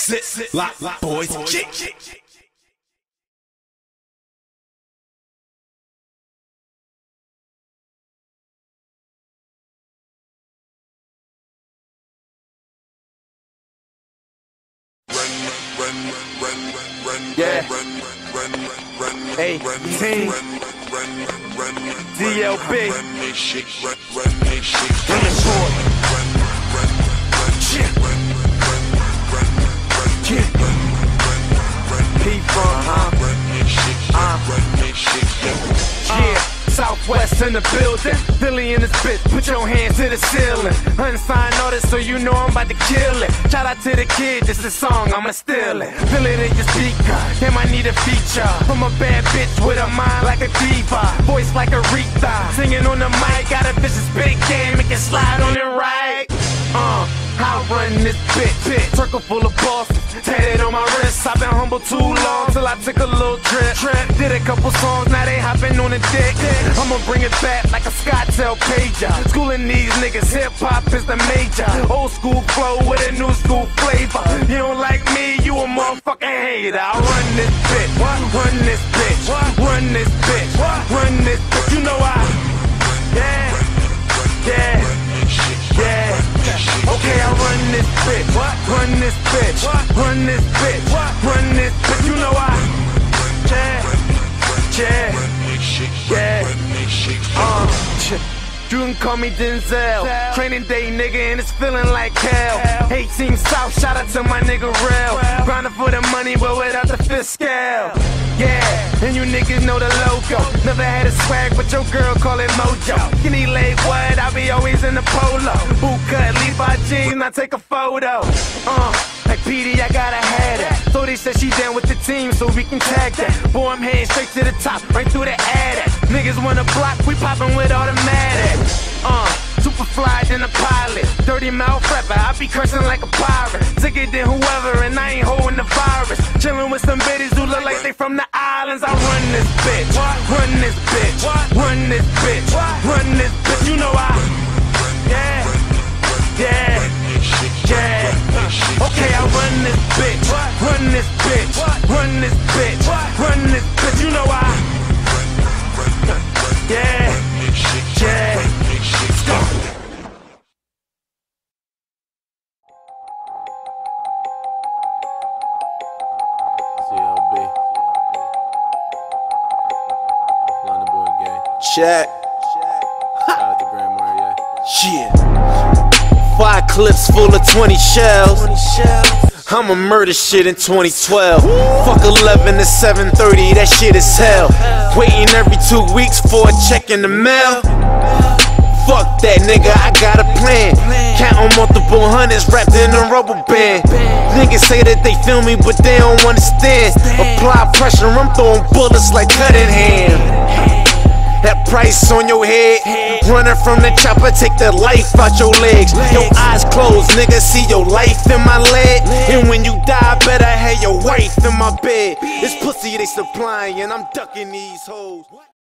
sit, lock, boys, kick. Yeah. 18 DLB running forward. P-Funk, yeah. Southwest in the building, Philly in this bitch, put your hands to the ceiling. Unsigned artist, so you know I'm about to kill it. Shout out to the kid, this is a song, I'ma steal it. Feel it in your speaker, damn I need a feature. From a bad bitch with a mind like a diva, voice like Aretha, singing on the mic, got a vicious big game, make it slide on it right. I run this bitch, circle full of bosses, tatted on my wrist. I've been humble too long till I took a little trip. Did a couple songs, now they hopping on the dick. I'ma bring it back like a Scottsdale pager. Schooling these niggas, hip hop is the major. Old school flow with a new school flavor. You don't like me, you a motherfucking hater. I run this bitch, run this bitch, run this bitch, run this bitch. You know I, yeah. Okay, I run this bitch, run this bitch, run this bitch, run this bitch. You know I, you can call me Denzel, training day nigga and it's feeling like hell. 18 South, shout out to my nigga Rel, grinding for the money but without the fiscal. Yeah, and you niggas know the logo. Never had a swag, but your girl call it mojo. Skinny leg what? I be always in the polo. Boot cut, Levi jeans, I take a photo. Like PD, I gotta have that. So they said she down with the team, so we can tag that. Boy, I'm heading straight to the top, right through the attic. Niggas wanna block, we poppin' with automatics. Super fly than a pilot, dirty mouth rapper, I be cursing like a pirate. Sicker than whoever, and I ain't holding the virus. Chillin' with some bitches who look like they from the islands. I run this bitch, run this bitch, run this bitch, run this bitch. You know I, yeah. Okay, I run this bitch, run this bitch, run this bitch, run this bitch. You know I, yeah. Let's go. Check. Yeah. 5 clips full of 20 shells. I'ma murder shit in 2012. Fuck 11 to 7:30, that shit is hell. Waiting every 2 weeks for a check in the mail. Fuck that nigga, I got a plan. Counting multiple hundreds wrapped in a rubber band. Niggas say that they feel me, but they don't understand. Apply pressure, I'm throwing bullets like cutting ham. That price on your head, running from the chopper, take the life out your legs. Your eyes closed, nigga, see your life in my leg. And when you die, better have your wife in my bed. This pussy they supplying, and I'm ducking these hoes.